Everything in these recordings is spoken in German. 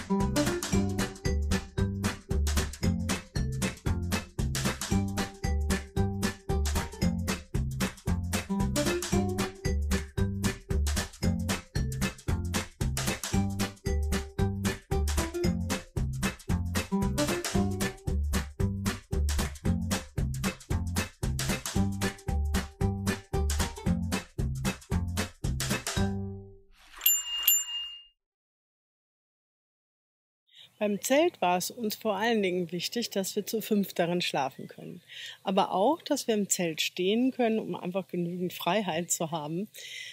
Beim Zelt war es uns vor allen Dingen wichtig, dass wir zu 5 darin schlafen können. Aber auch, dass wir im Zelt stehen können, um einfach genügend Freiheit zu haben.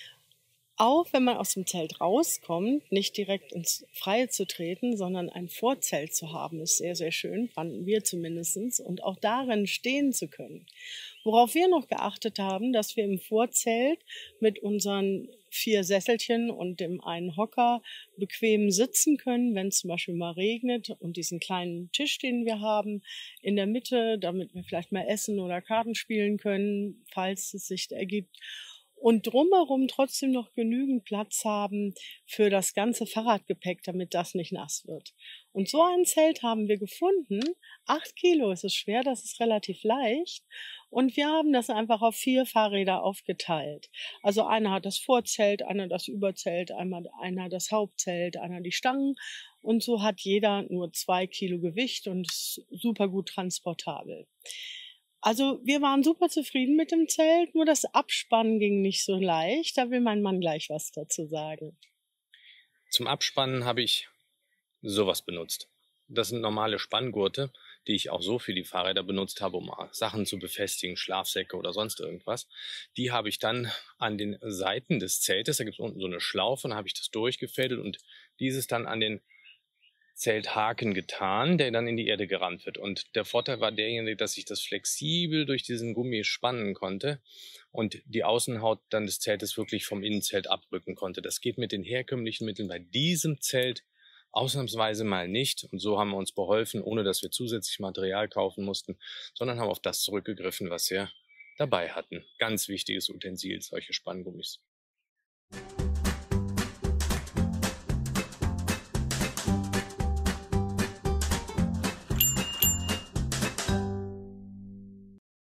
Auch wenn man aus dem Zelt rauskommt, nicht direkt ins Freie zu treten, sondern ein Vorzelt zu haben, ist sehr, sehr schön, fanden wir zumindest. Und auch darin stehen zu können. Worauf wir noch geachtet haben, dass wir im Vorzelt mit unseren 4 Sesselchen und dem einen Hocker bequem sitzen können, wenn es zum Beispiel mal regnet, und diesen kleinen Tisch, den wir haben, in der Mitte, damit wir vielleicht mal essen oder Karten spielen können, falls es sich ergibt. Und drumherum trotzdem noch genügend Platz haben für das ganze Fahrradgepäck, damit das nicht nass wird. Und so ein Zelt haben wir gefunden. 8 Kilo ist es schwer, das ist relativ leicht. Und wir haben das einfach auf 4 Fahrräder aufgeteilt. Also einer hat das Vorzelt, einer das Überzelt, einer das Hauptzelt, einer die Stangen. Und so hat jeder nur 2 Kilo Gewicht und ist super gut transportabel. Also wir waren super zufrieden mit dem Zelt, nur das Abspannen ging nicht so leicht. Da will mein Mann gleich was dazu sagen. Zum Abspannen habe ich sowas benutzt. Das sind normale Spanngurte, die ich auch so für die Fahrräder benutzt habe, um Sachen zu befestigen, Schlafsäcke oder sonst irgendwas. Die habe ich dann an den Seiten des Zeltes, da gibt es unten so eine Schlaufe, dann habe ich das durchgefädelt und dieses dann an den Zelthaken getan, der dann in die Erde gerammt wird. Und der Vorteil war derjenige, dass ich das flexibel durch diesen Gummi spannen konnte und die Außenhaut dann des Zeltes wirklich vom Innenzelt abrücken konnte. Das geht mit den herkömmlichen Mitteln bei diesem Zelt ausnahmsweise mal nicht. Und so haben wir uns beholfen, ohne dass wir zusätzlich Material kaufen mussten, sondern haben auf das zurückgegriffen, was wir dabei hatten. Ganz wichtiges Utensil, solche Spanngummis.